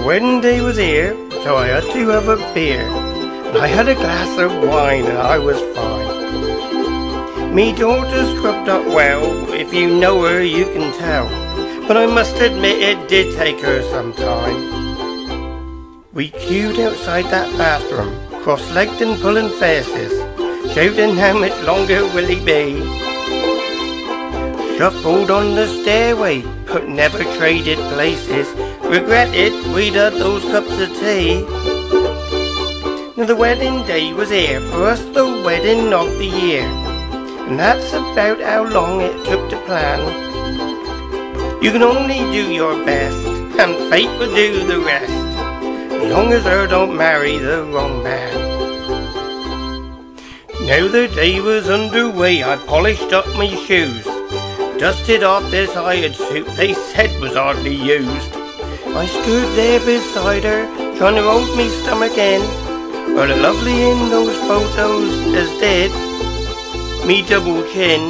wedding day was here, so I had to have a beer. And I had a glass of wine and I was fine. Me daughter scrubbed up well, if you know her you can tell. But I must admit it did take her some time. We queued outside that bathroom, cross-legged and pulling faces, shouting how much longer will he be. Shuffled on the stairway, but never traded places. Regretted we'd had those cups of tea. Now the wedding day was here, for us the wedding of the year. And that's about how long it took to plan. You can only do your best, and fate will do the rest, as long as her don't marry the wrong man. Now the day was underway, I polished up my shoes, dusted off this hired suit they said was hardly used. I stood there beside her, trying to hold me stomach in, well, lovely in those photos as did me double chin.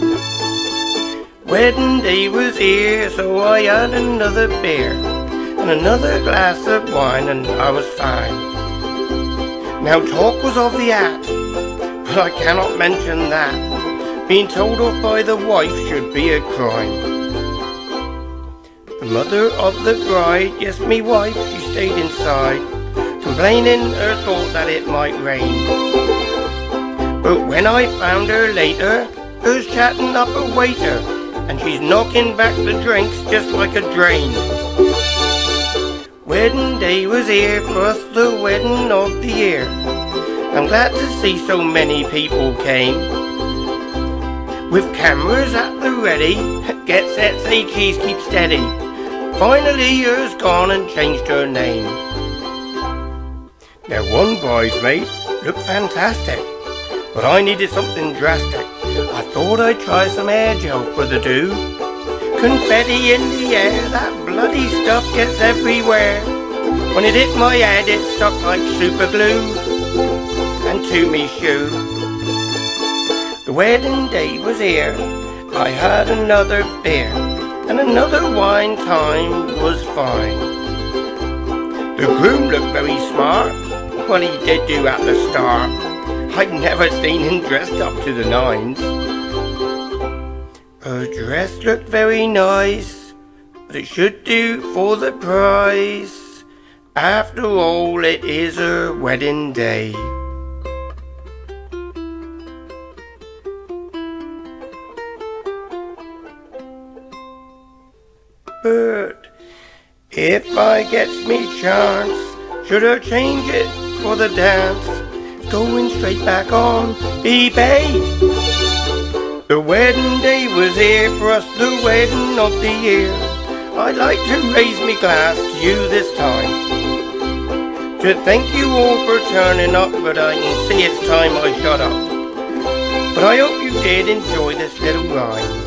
Wedding day was here, so I had another beer and another glass of wine, and I was fine. Now talk was of the hat, but I cannot mention that. Being told off by the wife should be a crime. The mother of the bride, yes, me wife, she stayed inside, complaining her thought that it might rain. But when I found her later, her's chatting up a waiter, and she's knocking back the drinks just like a drain. Wedding day was here, for us the wedding of the year. I'm glad to see so many people came. With cameras at the ready, get set, say cheese, keep steady. Finally her's gone and changed her name. Now one bridesmaid looked fantastic, but I needed something drastic. I thought I'd try some air gel for the do. Confetti in the air, that bloody stuff gets everywhere. When it hit my head it stuck like super glue, and to me shoe. The wedding day was here, I had another beer, and another wine time was fine. The groom looked very smart, well he did do at the start. I'd never seen him dressed up to the nines. Her dress looked very nice, but it should do for the price. After all, it is her wedding day. But if I gets me chance, should I change it for the dance? Going straight back on eBay. The wedding day was here, for us the wedding of the year. I'd like to raise me glass to you this time, to thank you all for turning up, but I can see it's time I shut up. But I hope you did enjoy this little rhyme.